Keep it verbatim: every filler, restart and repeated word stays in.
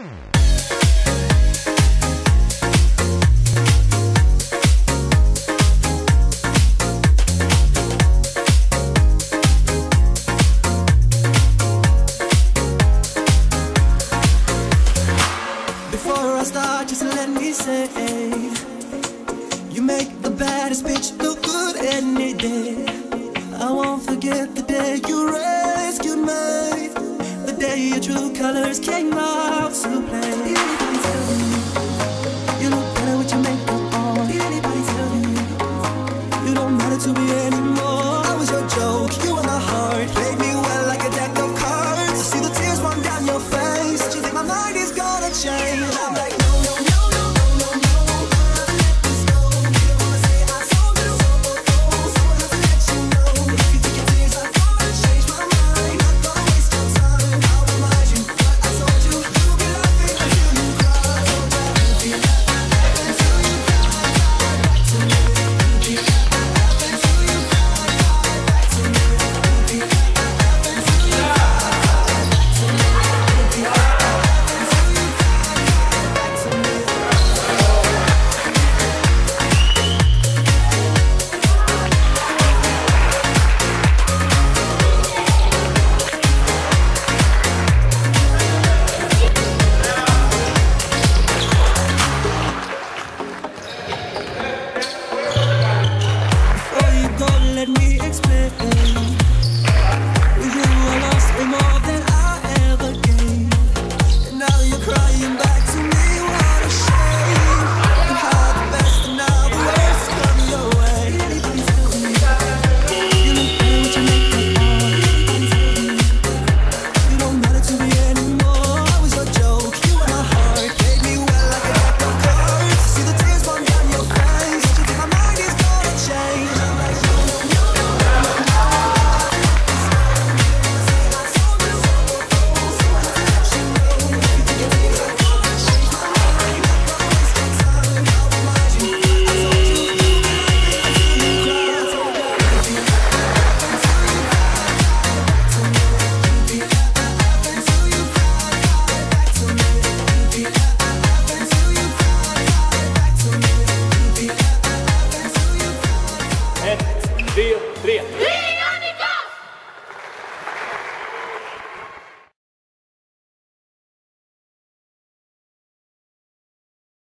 Before I start, just let me say, you make the baddest bitch look good any day. I won't forget the day you rescued me, the day your true colors came out to play. Did anybody tell you you look better with your makeup on? Did anybody tell you you don't matter to me anymore? I was your joke, you were my heart, played me well like a deck of cards. I see the tears run down your face. Do you think my mind is gonna change? I'm like, no, no, no, no, no, no, no. I'll let this go. You don't wanna say I told you so, so I have to let you know. If you think your tears are gonna change my mind, not gonna waste your time. I'll remind you what I told you. You'll be laughing until you cry. You'll be laughing until you cry. Back to me. You'll be laughing until you cry. Back to me. You'll be laughing until you cry. Back to me. You'll be laughing. Before you go, let me explain. With you I lost way more than I ever gained. And now you're crying back to me, what a shame. You had the best and now the worst come your way. Did anybody tell me you look better with your makeup on? Did anybody tell you you don't matter to me anymore? I was your joke, you were my heart, played me well like a deck of cards. See the tears run down your face. Do you think my mind is gonna change? I'm like, no, no, no, no, no, no. Let's go. You don't wanna say I told you so, so I have to let you know. If you think your tears are gonna change my mind, not gonna waste your time. I'll remind you what I told you. You'll be laughing until you cry. I told you you'll be laughing until you cry. Back to me. You'll be laughing until you cry. Back to me. You'll be laughing until you cry. Back to me. You'll be laughing until you cry. Ett, tre, tre.